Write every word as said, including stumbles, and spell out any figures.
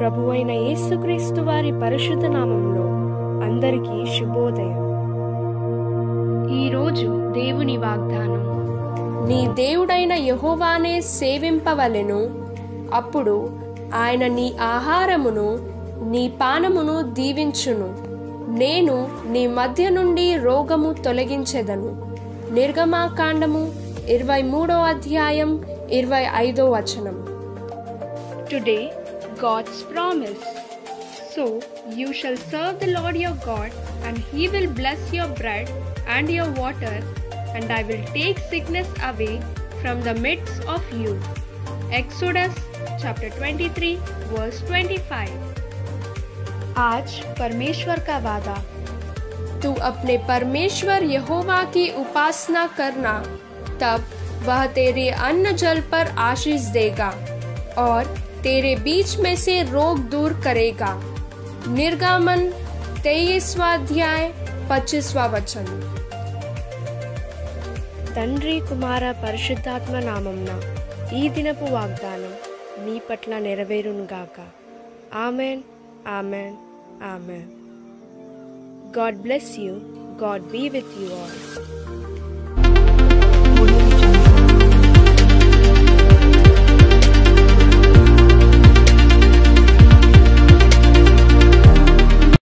ప్రభువైన యేసుక్రీస్తు వారి పరిశుద్ధ నామములో అందరికీ శుభోదయం. ఈరోజు దేవుని వాగ్దానం, నీ దేవుడైన యెహోవానే సేవింపవలెను, అప్పుడు ఆయన నీ ఆహారమును నీ పానమును దీవించును. నేను నీ మధ్య నుండి రోగము తొలగించెదను. నిర్గమాకాండము ఇరవై మూడో అధ్యాయం ఇరవై ఐదో వచనం. Today, God's promise. So you shall serve the Lord your God, and he will bless your bread and your water, and I will take sickness away from the midst of you. Exodus chapter twenty-three verse twenty-five. आज परमेश्वर का वादा, तू अपने परमेश्वर यहोवा की उपासना करना, तब वह तेरे अन्न जल पर आशीष देगा और तेरे बीच में से रोग दूर करेगा. निर्गमन तेईसवां अध्याय पच्चीसवां वचन. తండ్రి కుమార పరిశుద్ధాత్మ నామమున ఈ దినపు వాగ్దానం మీ పట్ల నెరవేరునుగాక. Amen, amen, amen. God bless you. God be with you all.